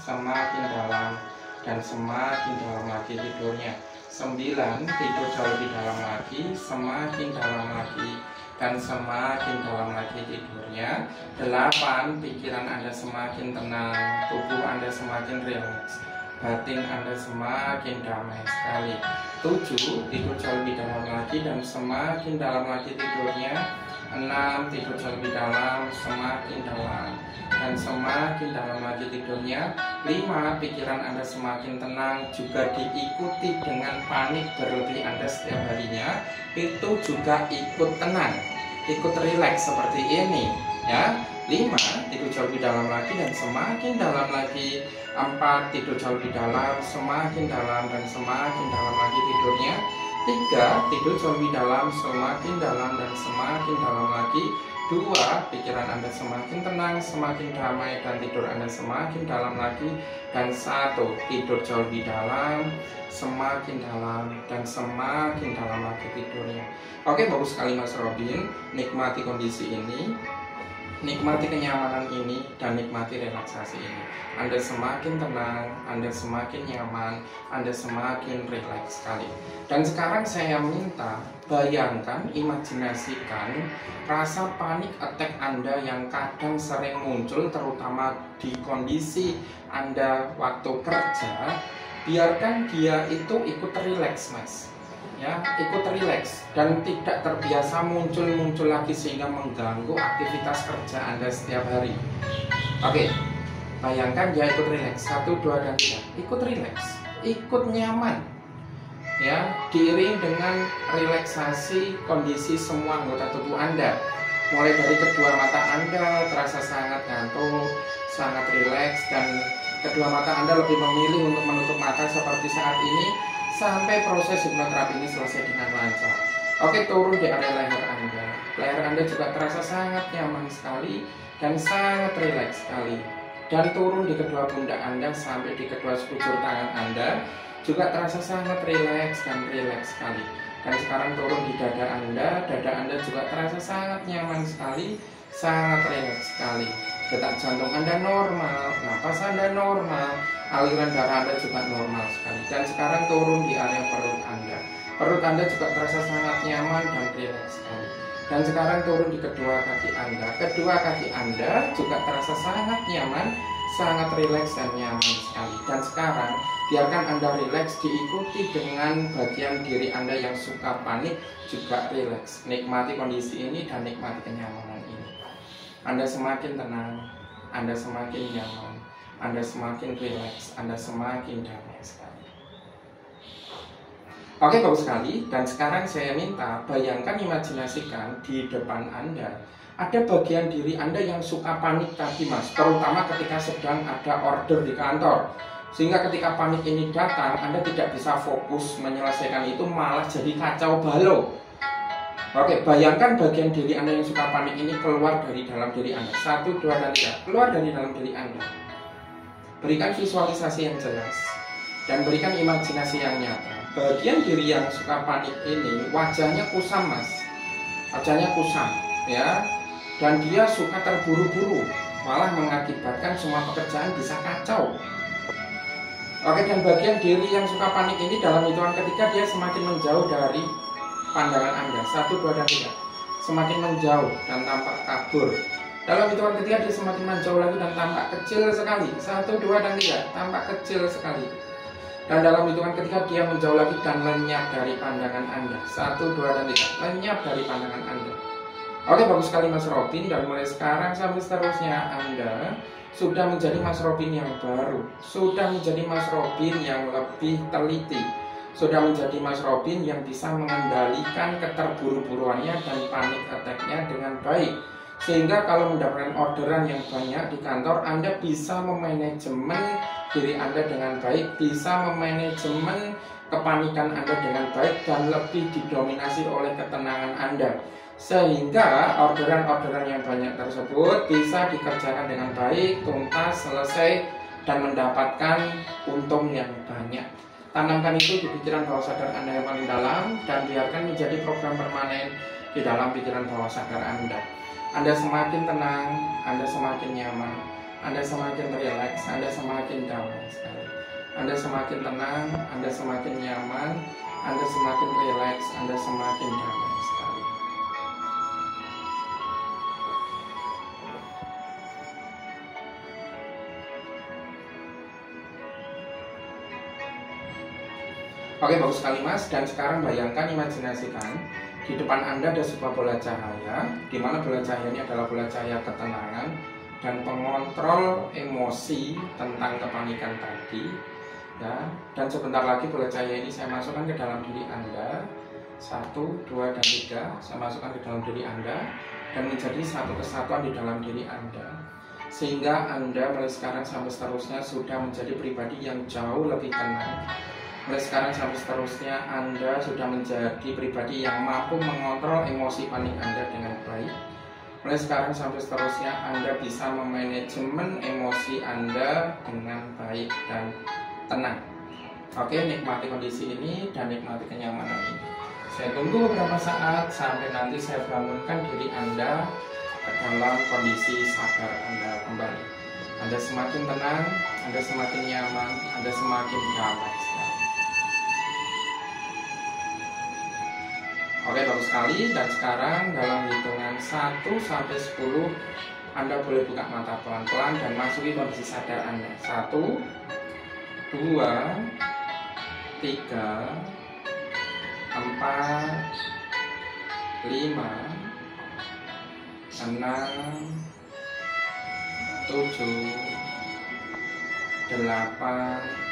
semakin dalam, dan semakin dalam lagi tidurnya. 9, tidur jauh lebih dalam lagi, semakin dalam lagi, dan semakin dalam lagi tidurnya. 8, pikiran Anda semakin tenang, tubuh Anda semakin rileks, batin Anda semakin damai sekali. 7, tidur jauh lebih dalam lagi dan semakin dalam lagi tidurnya. 6, tidur jauh lebih dalam, semakin dalam, dan semakin dalam lagi tidurnya. 5, pikiran Anda semakin tenang, juga diikuti dengan panik berlebih Anda setiap harinya, itu juga ikut tenang, ikut rileks seperti ini ya. 5, tidur jauh lebih dalam lagi dan semakin dalam lagi. 4, tidur jauh lebih dalam, semakin dalam, dan semakin dalam lagi tidurnya. 3, tidur jauh lebih dalam, semakin dalam, dan semakin dalam lagi. 2, pikiran Anda semakin tenang, semakin damai, dan tidur Anda semakin dalam lagi. Dan 1, tidur jauh lebih dalam, semakin dalam, dan semakin dalam lagi tidurnya. Oke, bagus sekali Mas Robin. Nikmati kondisi ini, nikmati kenyamanan ini, dan nikmati relaksasi ini. Anda semakin tenang, Anda semakin nyaman, Anda semakin rileks sekali. Dan sekarang saya minta bayangkan, imajinasikan rasa panik attack Anda yang kadang sering muncul, terutama di kondisi Anda waktu kerja. Biarkan dia itu ikut rileks, Mas. Ya, ikut rileks dan tidak terbiasa muncul lagi sehingga mengganggu aktivitas kerja Anda setiap hari. Oke, bayangkan dia ikut rileks. 1, 2, dan 3. Ikut rileks, ikut nyaman. Ya, diiring dengan relaksasi kondisi semua anggota tubuh Anda. Mulai dari kedua mata Anda terasa sangat ngantuk, sangat rileks, dan kedua mata Anda lebih memilih untuk menutup mata seperti saat ini, sampai proses hipnoterapi ini selesai dengan lancar. Oke, turun di area leher Anda. Leher Anda juga terasa sangat nyaman sekali dan sangat rileks sekali. Dan turun di kedua pundak Anda sampai di kedua sekujur tangan Anda, juga terasa sangat rileks dan rileks sekali. Dan sekarang turun di dada Anda juga terasa sangat nyaman sekali, sangat rileks sekali. Detak jantung Anda normal, napas Anda normal, aliran darah Anda juga normal sekali. Dan sekarang turun di area perut Anda. Perut Anda juga terasa sangat nyaman dan rileks sekali. Dan sekarang turun di kedua kaki Anda. Kedua kaki Anda juga terasa sangat nyaman, sangat rileks dan nyaman sekali. Dan sekarang biarkan Anda rileks, diikuti dengan bagian diri Anda yang suka panik juga rileks. Nikmati kondisi ini dan nikmati kenyamanan ini. Anda semakin tenang, Anda semakin nyaman, Anda semakin rileks, Anda semakin damai sekali. Oke, bagus sekali. Dan sekarang saya minta bayangkan, imajinasikan di depan Anda ada bagian diri Anda yang suka panik tadi, Mas, terutama ketika sedang ada order di kantor. Sehingga ketika panik ini datang, Anda tidak bisa fokus menyelesaikan itu, malah jadi kacau balau. Oke, bayangkan bagian diri Anda yang suka panik ini keluar dari dalam diri Anda. 1, 2, dan 3. Keluar dari dalam diri Anda. Berikan visualisasi yang jelas dan berikan imajinasi yang nyata. Bagian diri yang suka panik ini wajahnya kusam, Mas. Wajahnya kusam, ya. Dan dia suka terburu-buru, malah mengakibatkan semua pekerjaan bisa kacau. Oke, dan bagian diri yang suka panik ini dalam hitungan ketiga dia semakin menjauh dari pandangan Anda. 1, 2, dan 3. Semakin menjauh dan tampak kabur. Dalam hitungan ketiga dia semakin menjauh lagi dan tampak kecil sekali. 1, 2, dan 3. Tampak kecil sekali. Dan dalam hitungan ketiga dia menjauh lagi dan lenyap dari pandangan Anda. 1, 2, dan 3. Lenyap dari pandangan Anda. Oke, bagus sekali Mas Robin. Dan mulai sekarang sampai seterusnya Anda sudah menjadi Mas Robin yang baru. Sudah menjadi Mas Robin yang lebih teliti. Sudah menjadi Mas Robin yang bisa mengendalikan keterburu-buruannya dan panik attack-nya dengan baik. Sehingga kalau mendapatkan orderan yang banyak di kantor, Anda bisa memanajemen diri Anda dengan baik, bisa memanajemen kepanikan Anda dengan baik, dan lebih didominasi oleh ketenangan Anda. Sehingga orderan-orderan yang banyak tersebut bisa dikerjakan dengan baik, tuntas, selesai, dan mendapatkan untung yang banyak. Tanamkan itu di pikiran bawah sadar Anda yang paling dalam, dan biarkan menjadi program permanen di dalam pikiran bawah sadar Anda. Anda semakin tenang, Anda semakin nyaman, Anda semakin rileks, Anda semakin damai sekali. Anda semakin tenang, Anda semakin nyaman, Anda semakin rileks, Anda semakin damai sekali. Oke, bagus sekali Mas. Dan sekarang bayangkan, imajinasikan di depan Anda ada sebuah bola cahaya, di mana bola cahaya ini adalah bola cahaya ketenangan dan pengontrol emosi tentang kepanikan tadi. Ya, dan sebentar lagi bola cahaya ini saya masukkan ke dalam diri Anda. 1, 2, dan 3 saya masukkan ke dalam diri Anda dan menjadi satu kesatuan di dalam diri Anda, sehingga Anda mulai sekarang sampai seterusnya sudah menjadi pribadi yang jauh lebih tenang. Mulai sekarang sampai seterusnya Anda sudah menjadi pribadi yang mampu mengontrol emosi panik Anda dengan baik. Mulai sekarang sampai seterusnya Anda bisa memanajemen emosi Anda dengan baik dan tenang. Oke, nikmati kondisi ini dan nikmati kenyamanan ini. Saya tunggu beberapa saat sampai nanti saya bangunkan diri Anda ke dalam kondisi sadar Anda kembali. Anda semakin tenang, Anda semakin nyaman, Anda semakin damai sekali. Oke, bagus sekali. Dan sekarang dalam hitungan 1 sampai 10 Anda boleh buka mata pelan-pelan dan masuki kondisi sadar Anda. 1, 2, 3, 4, 5, 6, 7, 8,